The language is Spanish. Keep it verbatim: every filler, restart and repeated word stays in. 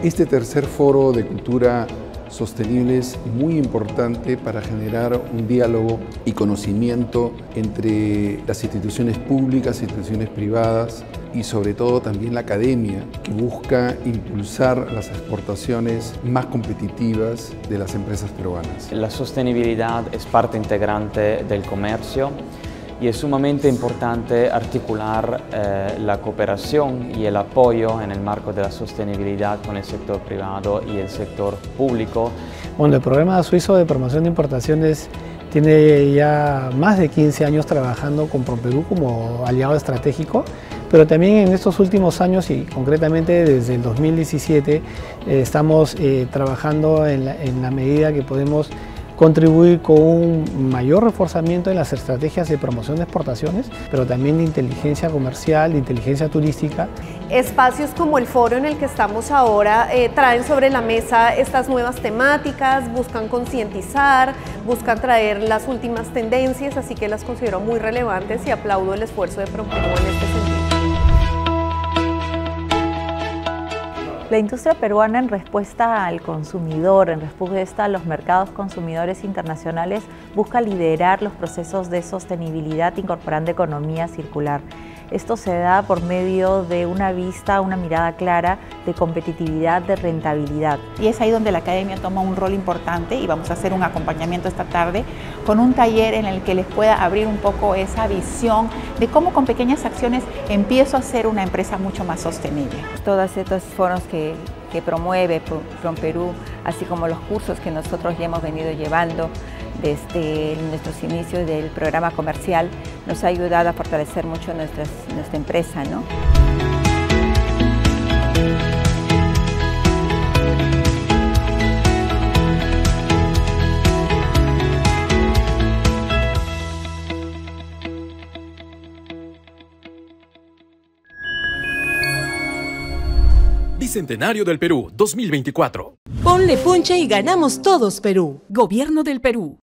Este tercer foro de cultura sostenible es muy importante para generar un diálogo y conocimiento entre las instituciones públicas, instituciones privadas y sobre todo también la academia, que busca impulsar las exportaciones más competitivas de las empresas peruanas. La sostenibilidad es parte integrante del comercio y es sumamente importante articular eh, la cooperación y el apoyo en el marco de la sostenibilidad con el sector privado y el sector público. Bueno, el programa suizo de promoción de importaciones tiene ya más de quince años trabajando con PROMPERÚ como aliado estratégico, pero también en estos últimos años y concretamente desde el dos mil diecisiete eh, estamos eh, trabajando en la, en la medida que podemos contribuir con un mayor reforzamiento en las estrategias de promoción de exportaciones, pero también de inteligencia comercial, de inteligencia turística. Espacios como el foro en el que estamos ahora eh, traen sobre la mesa estas nuevas temáticas, buscan concientizar, buscan traer las últimas tendencias, así que las considero muy relevantes y aplaudo el esfuerzo de PROMPERÚ en este sentido. La industria peruana, en respuesta al consumidor, en respuesta a los mercados consumidores internacionales, busca liderar los procesos de sostenibilidad incorporando economía circular. Esto se da por medio de una vista, una mirada clara de competitividad, de rentabilidad. Y es ahí donde la academia toma un rol importante y vamos a hacer un acompañamiento esta tarde con un taller en el que les pueda abrir un poco esa visión de cómo con pequeñas acciones empiezo a ser una empresa mucho más sostenible. Todos estos foros que, que promueve PROMPERÚ, así como los cursos que nosotros ya hemos venido llevando desde nuestros inicios del programa comercial, nos ha ayudado a fortalecer mucho nuestras, nuestra empresa, ¿no? Bicentenario del Perú dos mil veinticuatro. Ponle punche y ganamos todos Perú. Gobierno del Perú.